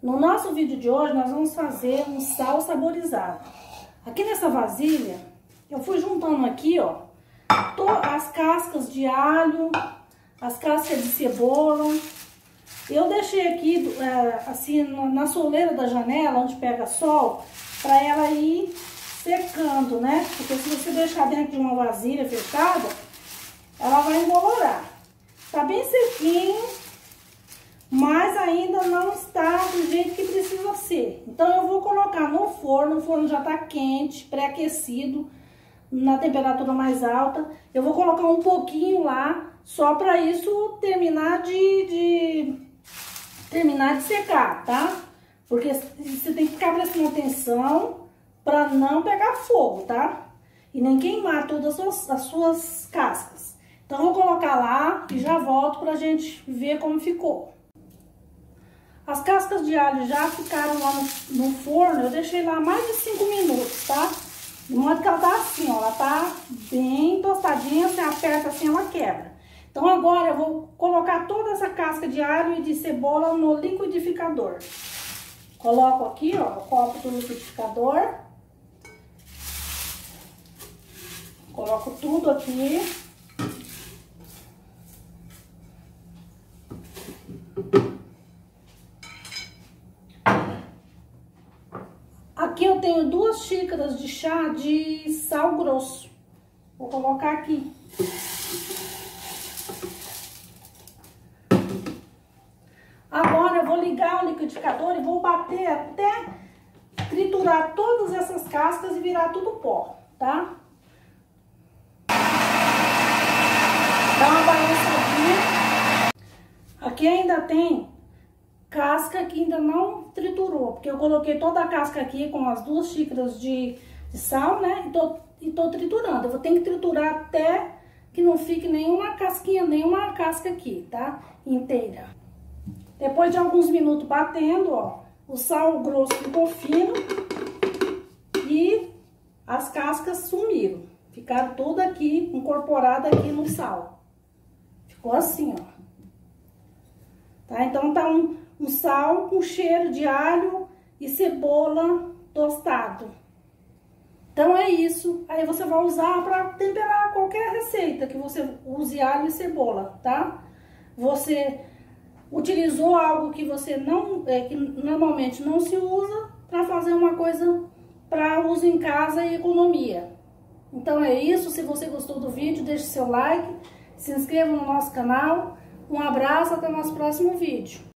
No nosso vídeo de hoje, nós vamos fazer um sal saborizado. Aqui nessa vasilha, eu fui juntando aqui, ó, as cascas de alho, as cascas de cebola. Eu deixei aqui, assim, na soleira da janela, onde pega sol, para ela ir secando, né? Porque se você deixar dentro de uma vasilha fechada, ela vai embolorar. Tá bem sequinho, mas ainda não está do jeito que precisa ser. Então eu vou colocar no forno, o forno já tá quente, pré-aquecido, na temperatura mais alta. Eu vou colocar um pouquinho lá, só para isso terminar de secar, tá? Porque você tem que ficar prestando atenção para não pegar fogo, tá? E nem queimar todas as suas cascas. Então eu vou colocar lá e já volto pra gente ver como ficou. As cascas de alho já ficaram lá no forno, eu deixei lá mais de 5 minutos, tá? De modo que ela tá assim, ó, ela tá bem tostadinha, você aperta assim, ela quebra. Então agora eu vou colocar toda essa casca de alho e de cebola no liquidificador. Coloco aqui, ó, o copo do liquidificador. Coloco tudo aqui. Aqui eu tenho 2 xícaras de chá de sal grosso. Vou colocar aqui. Agora eu vou ligar o liquidificador e vou bater até triturar todas essas cascas e virar tudo pó, tá? Dá uma balançadinha. Aqui ainda tem casca que ainda não triturou, porque eu coloquei toda a casca aqui com as 2 xícaras de sal, né? E tô triturando. Eu vou ter que triturar até que não fique nenhuma casquinha, nenhuma casca aqui, tá? Inteira. Depois de alguns minutos batendo, ó, o sal grosso ficou fino e as cascas sumiram. Ficaram todas aqui, incorporadas aqui no sal. Ficou assim, ó. Tá? Então tá um sal com cheiro de alho e cebola tostado. Então é isso. Aí você vai usar para temperar qualquer receita que você use alho e cebola, tá? Você utilizou algo que você não, que normalmente não se usa, para fazer uma coisa para uso em casa e economia. Então é isso. Se você gostou do vídeo, deixe seu like, se inscreva no nosso canal. Um abraço, até o nosso próximo vídeo.